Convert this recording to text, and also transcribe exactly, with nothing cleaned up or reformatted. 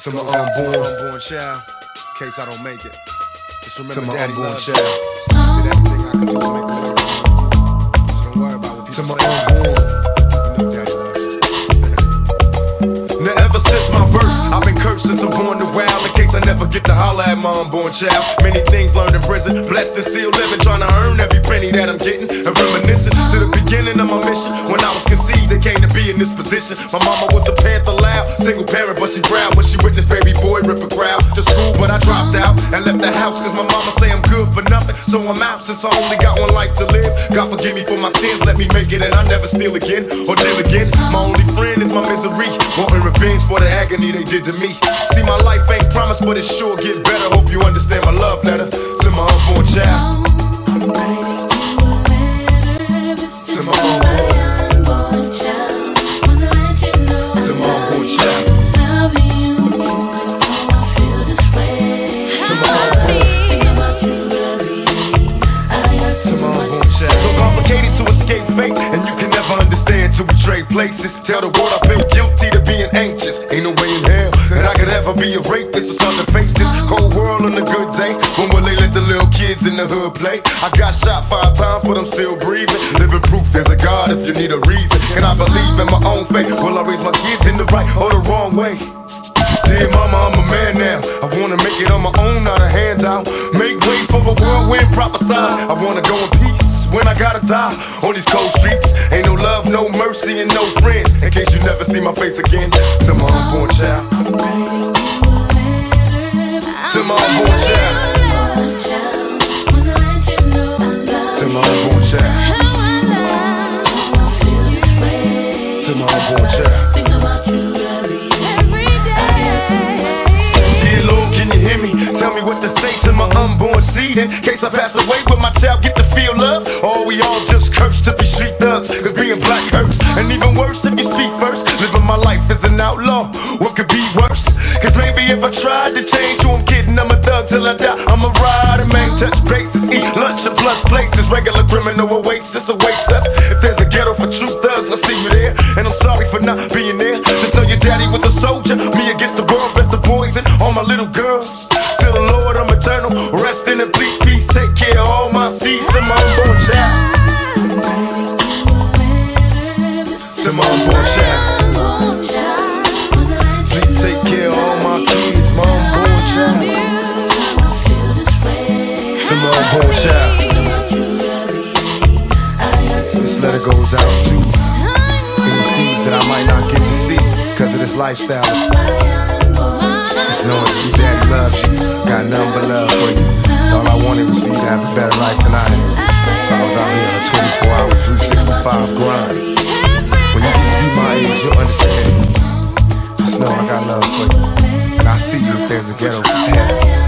To my unborn, unborn child, in case I don't make it. Just remember, to my Daddy unborn loves child, you. Did everything I could do to make it work. So don't worry about what to people my say. unborn. You know Daddy loves you. Now ever since my birth, I've been cursed since I'm born to wild. In case I never get to holler at my unborn child. Many things learned in prison, blessed and still living, trying to earn every penny that I'm getting. And reminiscing to the beginning of my mission. When I was conceived, they came to be in this position. My mama was a Panther loud, single parent, but she proud when she witnessed baby boy rip a crowd. To school, but I dropped out and left the house, cause my mama say I'm good for nothing. So I'm out since I only got one life to live. God forgive me for my sins, let me make it, and I never steal again or deal again. My only friend is my misery, wanting revenge for the agony they did to me. See, my life ain't promised, but it sure get better. Hope you understand my love letter to my unborn child. I'm writing you a letter. This To is my for my unborn child. Wanna let you know To my unborn child. I love you. You know I feel this way. To my unborn. Thinking about you every day. I got so To my much unborn to child. So say. complicated to escape fate, and you can never understand to betray places. Tell the world I feel guilty to being anxious. Ain't no way in hell that I could ever be a rapist. It's hard to face this cold world on a good day. When will they let the little kids in the hood play? I got shot five times, but I'm still breathing. Living proof there's a God if you need a reason. Can I believe in my own faith? Will I raise my kids in the right or the wrong way? Dear mama, I'm a man now. I wanna make it on my own, not a handout. Make way for a whirlwind prophesied. I wanna go in peace when I gotta die on these cold streets. Ain't no love, no mercy, and no friends. In case you never see my face again. To my unborn child. I'm writing you a letter. This To is my for unborn child. unborn child. Wanna let you know I love To you. my unborn child. I feel this way. To my unborn child. Think about you every day. I got so much to say. Dear Lord, can you hear me? Tell me what to say to my unborn seed. In case I pass away, will my child get to feel love? Or we all just cursed to be street thugs? Cause being black hurts. And even worse if you speak first. Living my life as an outlaw, what could be worse? Cause maybe if I tried to change who I'm kidding, I'm a thug till I die. I'm a rider, man, touch bases, eat lunch at plus places. Regular criminal oasis awaits us. If there's a ghetto for true thugs, I'll see you there. And I'm sorry for not being there. Just know your daddy was a soldier. Me against the world, best of boys and all my little girls. Till the Lord, I'm eternal. Rest in peace, peace. Take care of all my seeds to my unborn child. I'm writing you a letter. This To is my for unborn child. unborn child. Wanna let you Please take know care of all my I love kids, my unborn child. you. I feel this way. To my unborn child. Think about you every day. I got so This much letter to goes out say. to any seeds that I might not get to see because of this lifestyle. Just knowing that your daddy loves you, got nothing but love for you. All I wanted was for you to have a better life than I had. So I was out here on a twenty-four hour, three sixty-five grind. When you get to be my age, you'll understand. Just know I got love for you. And I see you if there's a ghetto for heaven.